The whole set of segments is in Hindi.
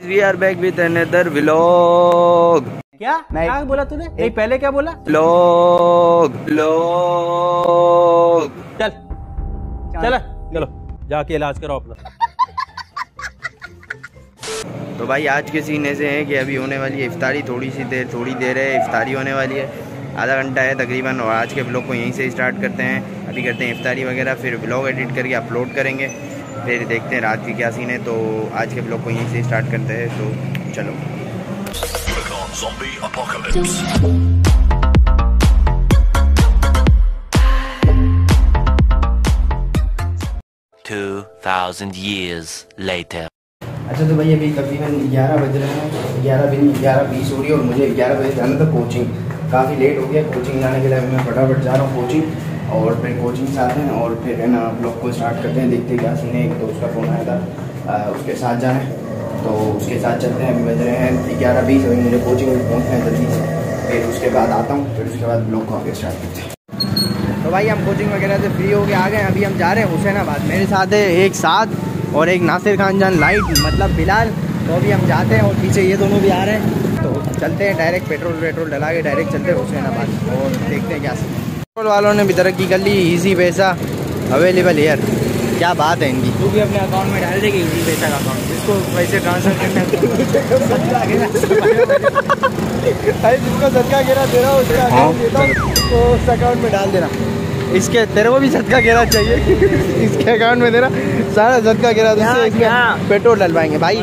We are back with another vlog. क्या बोला तूने? नहीं पहले क्या बोला? vlog चलो जाके इलाज करो अपना। तो भाई आज के सीन ऐसे हैं कि अभी होने वाली है इफ्तारी, थोड़ी देर है इफ्तारी होने वाली है, आधा घंटा है तकरीबन। और आज के ब्लॉग को यहीं से स्टार्ट करते हैं। अभी करते हैं इफ्तारी वगैरह, फिर ब्लॉग एडिट करके अपलोड करेंगे, फिर देखते हैं रात की क्या सीन है। तो आज के ब्लॉग को यहीं से स्टार्ट करते हैं, तो चलो। 2000 years later. अच्छा तो भाई अभी तकरीबन 11 बज रहे हैं, 11:20 हो रही है और मुझे 11 बजे जाना था कोचिंग। काफ़ी लेट हो गया कोचिंग जाने के लिए, मैं फटाफट जा रहा हूँ कोचिंग और फिर कोचिंग से आते हैं और फिर है ना ब्लॉग को स्टार्ट करते हैं। देखते हैं क्या सीन है। एक दोस्त का फ़ोन आया था, उसके साथ जाना है तो उसके साथ चलते हैं। अभी बज रहे हैं 11:20, अभी मुझे कोचिंग में पहुँचना है जल्दी से, फिर उसके बाद आता हूँ, फिर उसके बाद ब्लॉग को आगे स्टार्ट करते हैं। तो भाई हम कोचिंग वगैरह से फ्री हो के आ गए। अभी हम जा रहे हैं हुसैनाबाद। मेरे साथ है एक साथ और एक नासिर खान जान लाइट मतलब बिलाल। तो अभी हम जाते हैं और पीछे ये दोनों भी आ रहे हैं। तो चलते हैं डायरेक्ट पेट्रोल डला के डायरेक्ट चलते हैं हुसैनाबाद और देखते हैं क्या सीन है। पेट्रोल वालों ने भी तरक्की कर ली, इजी पैसा अवेलेबल हेयर। क्या बात है इनकी। तू भी अपने अकाउंट में डाल देगी इजी पैसा का अकाउंट, इसको पैसे ट्रांसफर करना है। जिसको सदका गिरा दे रहा हूँ उसका अकाउंट देता हूँ तो उस अकाउंट में डाल देना। इसके तेरे को भी सदका गिरा चाहिए इसके अकाउंट में देना सारा सदका गिरा, इसमें पेट्रोल डलवाएंगे भाई।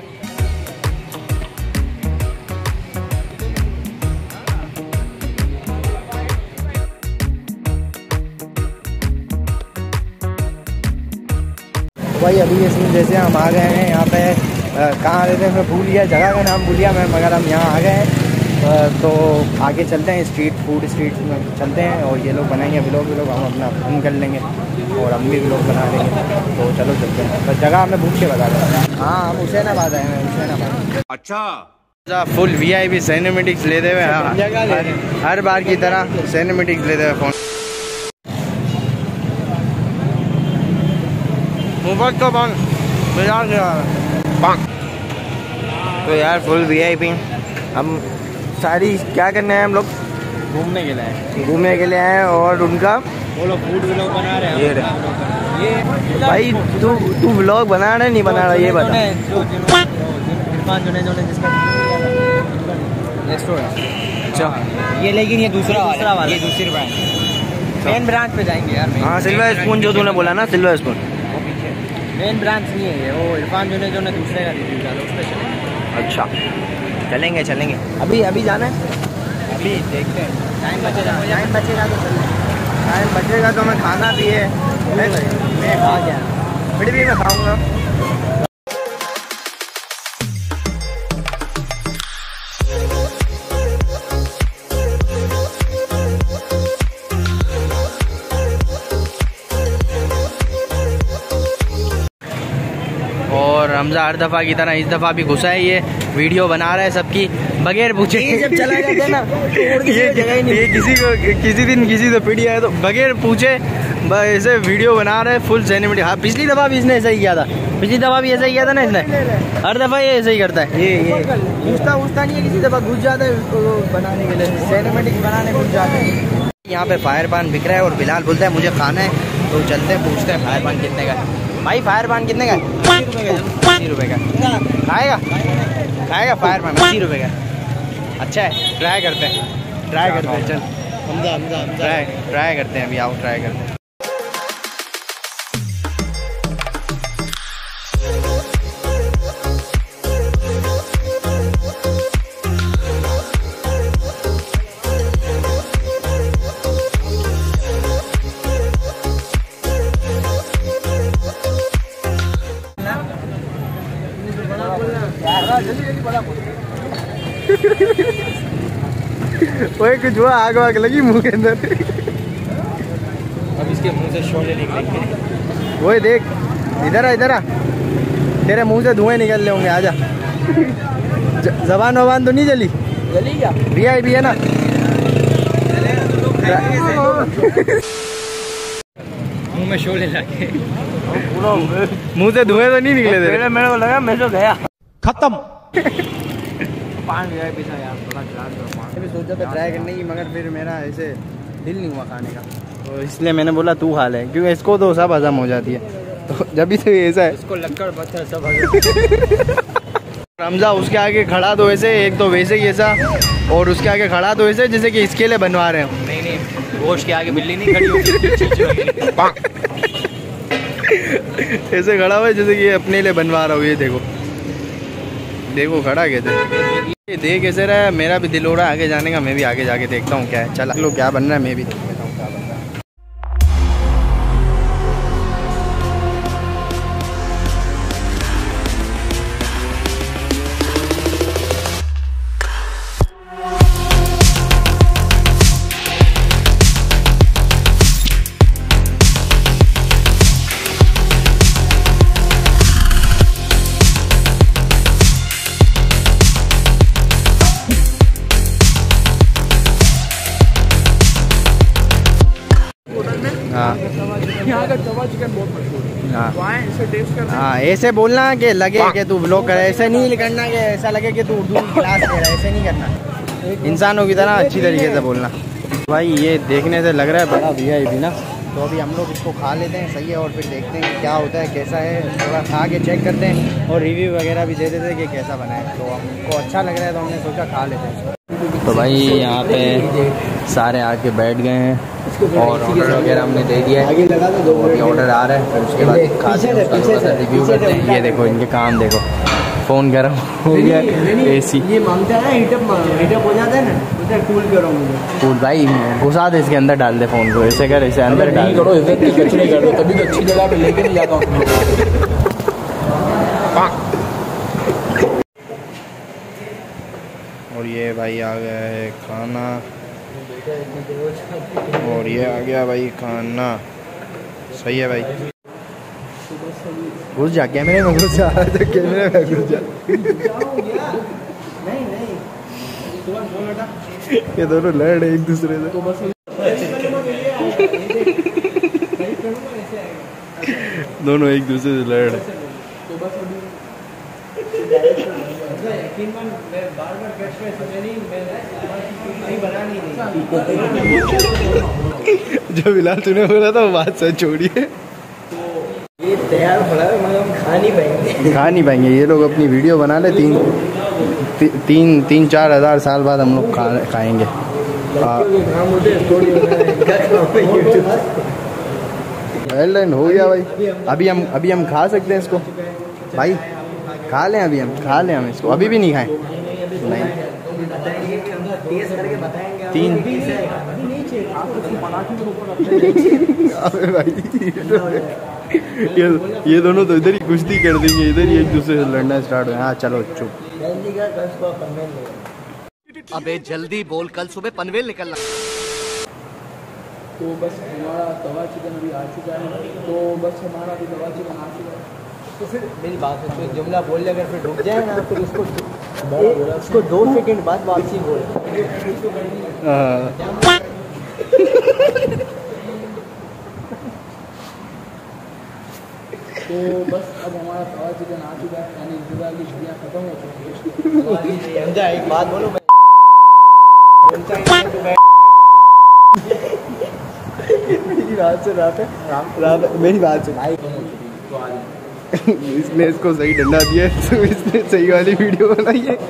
भाई अभी ये सीन जैसे हम आ गए हैं यहाँ पे, कहाँ रहते हैं मैं भूल गया, जगह का नाम भूल गया मैं, मगर हम यहाँ आ गए हैं। तो आगे चलते हैं स्ट्रीट में चलते हैं और ये लोग बनाएंगे व्लॉग हम अपना फिल्म कर लेंगे और हम भी व्लॉग बना लेंगे। तो चलो चलते हैं। बस जगह हमें भूल के बता रहे हैं। हाँ हम हुसैनाबाद आए हैं, हुसैनाबाद। अच्छा फुल VIP सिनेमेटिक्स लेते हुए हर बार की तरह सिनेमेटिक्स लेते हुए फोन तो तो यार फुल VIP। हम सारी क्या करने हैं हम लोग घूमने के लिए आए और उनका वो लोग फूड व्लॉग बना रहे हैं। ये भाई तू व्लॉग बना रहा है नहीं बना रहा ये बता। अच्छा ये लेकिन ये दूसरा वाला ये दूसरी ब्रांच मेन ब्रांच पे जाएंगे यार। हाँ सिल्वर स्पून जो तूने बोला ना, सिल्वर स्पून मेन ब्रांच नहीं है ये, वो इरफान जो ने दूसरे का रिव्यू डाला उस पर चलेंगे। अच्छा चलेंगे अभी जाना है, अभी देखते हैं टाइम बचेगा तो टाइम बचेगा तो मैं खाना भी है, मैं खा गया फिर भी मैं खाऊंगा। और हमजा हर दफ़ा की तरह इस दफ़ा भी घुसा है, ये वीडियो बना रहा है सबकी बगैर पूछे। जब चला जाता है ना ये किसी दिन किसी से पीढ़ी आए तो बगैर पूछे ऐसे वीडियो बना रहे फुल सिनेमेटिक। हाँ पिछली दफ़ा भी इसने ऐसा ही किया था, पिछली दफ़ा भी ऐसा ही किया था ना इसने, हर दफ़ा ये ऐसा ही करता है। ये पूछता नहीं है, किसी दफ़ा घुस जाता है उसको बनाने के लिए, सिनेमेटिक बनाने घुस जाते हैं। यहाँ पे फायर पान बिक रहा है और बिलाल बोलता है मुझे खाना है, तो चलते हैं पूछते हैं फायर पान कितने का है। भाई फायर पान कितने का है? 80 रुपये का। खाएगा फायर पान 80 रुपये का। अच्छा है, ट्राई करते हैं चल ट्राई करते हैं। अभी आओ ट्राई करते हैं। ओए कुछ हुआ, आग लगी मुंह के अंदर। अब इसके मुंह से शोले निकलेंगे। ओए देख इधर आ, तेरे मुंह से धुएं निकल रहे होंगे, आजा। जबान तो नहीं जली क्या? VIP है ना। मुंह में शोले लगे, मुंह से धुएं तो नहीं निकले थे। मेरे को लगा मैं तो गया। खत्म। पान गया पीछा यार, थोड़ा खिला दो पान। मैं भी सोचा था ट्राई करने की, मगर फिर मेरा ऐसे दिल नहीं हुआ खाने का, तो इसलिए मैंने बोला तू खा ले, क्योंकि इसको तो सब हजम हो जाती है। तो जब भी तो ऐसा है, इसको लक्कड़ पत्थर सब हजम। रमजा उसके आगे खड़ा तो ऐसे, एक तो वैसे ही ऐसा, और उसके आगे खड़ा तो ऐसे जैसे कि इसके लिए बनवा रहे हो। नहीं, गोश्त के आगे बिल्ली नहीं खड़ी होती। ऐसे खड़ा हुआ है जैसे कि अपने लिए बनवा रहा हूँ। ये देखो देखो खड़ा कैसे, ये देख कैसे रहा है। मेरा भी दिल हो रहा है आगे जाने का, मैं भी आगे जाके देखता हूँ क्या है। चला लो क्या बन रहा है, मैं भी देख लेता हूँ क्या बन रहा है। हाँ, ऐसे बोलना कि लगे कि तू ब्लॉग कर, ऐसे नहीं करना कि ऐसा लगे कि तू उर्दू की क्लास ले रहा है, ऐसे नहीं करना। इंसानों की तरह अच्छी तरीके से बोलना। भाई ये देखने से लग रहा है बड़ा VIP ना, तो अभी हम लोग इसको खा लेते हैं, सही है, और फिर देखते हैं क्या होता है, कैसा है। थोड़ा खा के चेक करते हैं और रिव्यू वगैरह भी दे देते हैं कि कैसा बना है। तो हमको अच्छा लग रहा है तो हमने सोचा खा लेते हैं। तो भाई यहाँ पे सारे आके बैठ गए हैं और ऑर्डर वगैरह हमने दे दिया है। अभी ऑर्डर आ रहा है, फिर उसके बाद खाते हैं, उसका थोड़ा सा रिव्यू करते हैं। ये देखो इनके काम देखो, फ़ोन गर्म हो गया, AC ये मांगता है हीटअप हो जाता है ना, उधर कूल करो मुझे। कूल भाई घुसा दे इसके अंदर, डाल दे फ़ोन को, ऐसे कर, ऐसे अंदर डाल करो, इज्जत की कुछ नहीं कर दो, तभी तो अच्छी जगह पे लेके नहीं जाता हूँ। और ये भाई आ गया है खाना, और ये आ गया भाई खाना। सही है भाई, घुस जा कैमरे में, घुस जा, कैमरे में घुस जा। ये दोनों लड़ रहे एक दूसरे से, दोनों एक दूसरे से लड़ रहे। जब बिलाल तूने बोला था वो बात सच छोड़िए। ये तैयार हो रहा है मगर हम खा नहीं पाएंगे। ये लोग अपनी वीडियो बना ले, 3-4 हज़ार साल बाद हम लोग खाएंगे। वेल हो गया भाई। अभी हम खा सकते हैं इसको भाई, खा लें अभी, हम खा लें, हम इसको अभी भी नहीं खाएं। नहीं, 3 ये दोनों तो इधर ही कुश्ती कर देंगे, इधर ही एक दूसरे से लड़ना स्टार्ट हो। हाँ चलो चुप। अबे जल्दी बोल, कल सुबह पनवेल निकलना। तो बस हमारा तवा चिकन अभी आ चुका है, तो बस हमारा अभी तवा चिकन आ चुका है। तो फिर मेरी बात है, तो जुमला बोल ले, अगर फिर रुक जाए ना, फिर उसको 2 सेकंड बाद वापसी बोल। तो बस अब हमारा तवा चिकन आ चुका है, यानी इंतजार की छुट्टियाँ खत्म हो चुकी हैं। समझा, एक बात बोलो, मेरी बात से रात मेरी बात से इसने इसको सही डंडा दिया है, तो इसने सही वाली वीडियो बनाई है।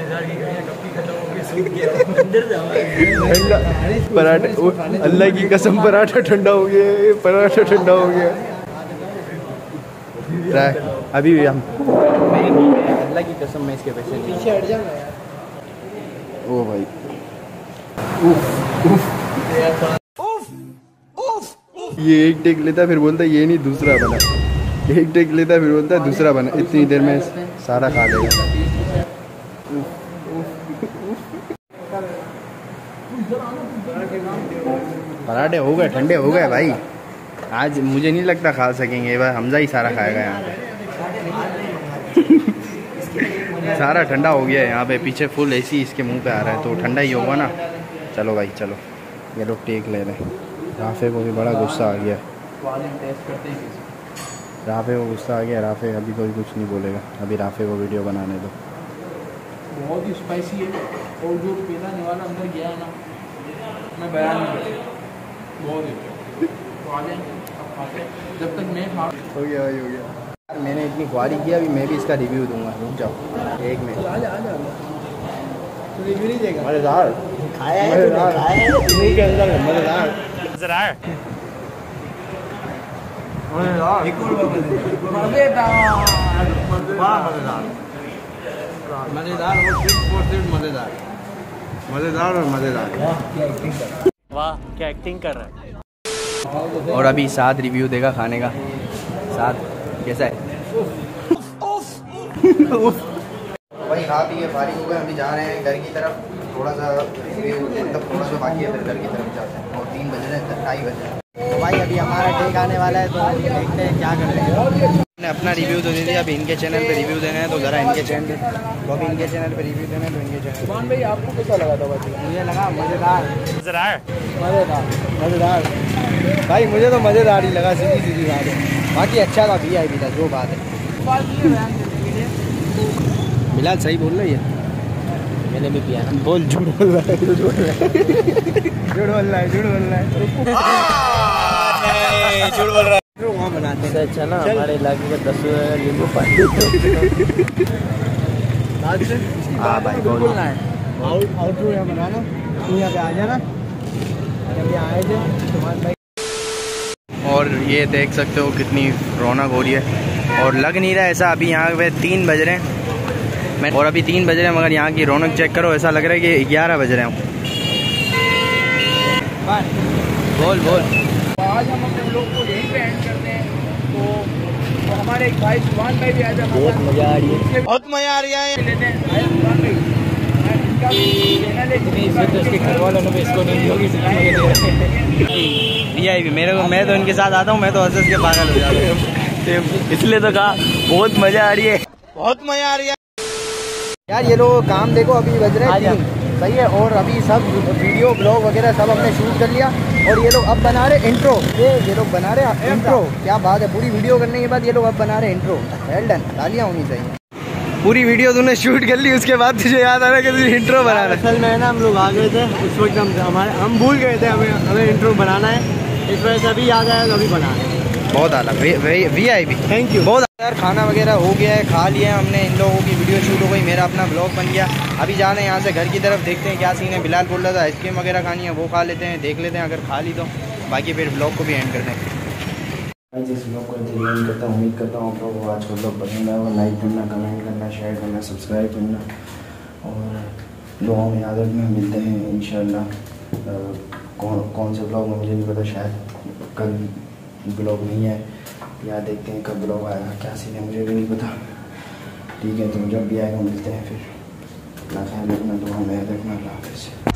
ठंडा पराठा, अल्लाह की कसम पराठा ठंडा हो गया, पराठा ठंडा हो गया। अभी भी हम, अल्लाह की कसम मैं इसके पैसे पीछे हट जाऊंगा यार। ओ भाई ये एक टेक लेता फिर बोलता ये नहीं दूसरा बना, एक टेक लेता फिर बोलता है दूसरा बना। इतनी देर में सारा खा लेगा। पराठे हो गए, ठंडे हो गए भाई। आज मुझे नहीं लगता खा सकेंगे, भाई हमजा ही सारा खाएगा यहाँ पे। सारा ठंडा हो गया है यहाँ पे, पीछे फुल AC इसके मुंह पे आ रहा है, तो ठंडा ही होगा ना। चलो भाई चलो, ये लोग टेक ले रहे हैं। राफे को भी बड़ा गुस्सा आ गया। राफे को गुस्सा आ गया। राफे अभी कोई कुछ नहीं बोलेगा, अभी राफे को वीडियो बनाने दो। बहुत ही स्पाइसी है और जो पेलाने वाला अंदर गया है ना, मैं बयान नहीं कर सकता। बहुत ही तो आ जाएंगे अब खाते हैं। जब तक मैं खा हो गया भाई, हो गया यार। मैंने इतनी क्वारी किया, अभी मैं भी इसका रिव्यू दूंगा। रुक जाओ एक मिनट। आ जा तो रिव्यू नहीं देगा। मज़ेदार खाया है, खाया है के अंदर मज़ेदार। मजेदार मजेदार मज़ेदार मज़ेदार और मज़ेदार। वाह क्या एक्टिंग कर रहा है। और अभी साथ रिव्यू देगा खाने का। साथ कैसा है? वही खा पी के फारिग हो गए, अभी जा रहे हैं घर की तरफ। थोड़ा सा रिव्यू मतलब थोड़ा सा बाकी है, फिर घर की तरफ जाते हैं। और 3 बज रहे हैं, 2:30 बज रहे हैं। तो भाई अभी हमारा टेक आने वाला है, तो देखते हैं क्या कर रहे हैं। हमने अपना रिव्यू तो दे दिया, अभी इनके चैनल पे रिव्यू देना है, तो ज़रा इनके चैनल पे, तो अभी इनके चैनल पे रिव्यू देना है, तो इनके चैनल। सुभान भाई आपको कैसा लगा था भाई? मुझे लगा मज़ेदार मजेदार मज़ेदार भाई, मुझे तो मज़ेदार ही लगा, सीधी सीधी बात है। बाकी अच्छा था, VIP था, जो बात है। बिलाल सही बोल रही है, मैंने भी पिया ना। बोल, झूठ बोल रहा है, झूठ बोल रहा है, झूठ बोल रहा है, झूठ बोल रहा है, झूठ बोल रहा है। वहाँ बनाते हैं। अच्छा ना हमारे इलाके का 10 नींबू पानी। हाँ भाई बोलना है आउटरो यहाँ बनाना, तू यहाँ पे आ जाना, अभी आए थे तुम्हारे भाई। और ये देख सकते हो कितनी रौनक हो रही है, और लग नहीं रहा ऐसा। अभी यहाँ पे 3 बज रहे हैं, और अभी 3 बज रहे हैं, मगर यहाँ की रौनक चेक करो, ऐसा लग रहा है कि 11 बज रहे हैं। बोल बोल। आज हम अपने लोग को यहीं पे एंड करते हैं। तो हमारे एक भाई सुभान भाई भी आज बहुत मज़ा आ रही है, बहुत मज़ा आ रहा है। लेते हैं भाई सुभान भाई। इनका भी चैनल है, इसमें तो इसके घर वालों ने भी इसको नहीं होगी VIP मेरे को, मैं तो इनके साथ आता हूँ, मैं तो हंस के पागल हो जाता हूँ, इसलिए तो कहा बहुत मज़ा आ रही है, बहुत मज़ा आ रही है यार। ये लोग काम देखो, अभी बज रहे हैं 3, सही है। और अभी सब वीडियो ब्लॉग वगैरह सब हमने शूट कर लिया, और ये लोग अब बना रहे इंट्रो। ये लोग बना रहे इंट्रो, क्या बात है। पूरी वीडियो करने के बाद ये लोग अब बना रहे इंट्रो। वेल डन, तालियां होनी चाहिए। पूरी वीडियो तूने शूट कर ली, उसके बाद तुझे याद आ रहा है कि तुझे इंट्रो बनाना है। असल में ना हम लोग आ गए थे उस वक्त, हम भूल गए थे हमें इंट्रो बनाना है, इस वजह से अभी याद आया तो अभी बना है। बहुत आला VIP, थैंक यू। बहुत यार, खाना वगैरह हो गया है, खा लिया हमने, इन लोगों की वीडियो शूट हो गई, मेरा अपना ब्लॉग बन गया। अभी जा रहे हैं यहाँ से घर की तरफ, देखते हैं क्या सीन है। बिलाल बोल रहा था आइसक्रीम वगैरह खानी है, वो खा लेते हैं, देख लेते हैं अगर खा ली तो, बाकी फिर ब्लॉग को भी एंड कर दें। इस ब्लॉग को एंड करता हूँ, उम्मीद करता हूँ आप लोगों को आज का ब्लॉग पसंद आएगा। लाइक करना, कमेंट करना, शेयर करना, सब्सक्राइब करना, और दुआओं में याद रखना। मिलते हैं इंशाल्लाह। कौन से ब्लॉग में मुझे नहीं पता, शायद कल ब्लॉग नहीं है, या देखते हैं कब ब्लॉग आएगा, क्या सीन है मुझे भी नहीं पता। ठीक है, तो जब भी आएगा मिलते हैं फिर। अपना ख्याल रखना, दुआ में याद रखना। अल्लाह हाफ़िज़।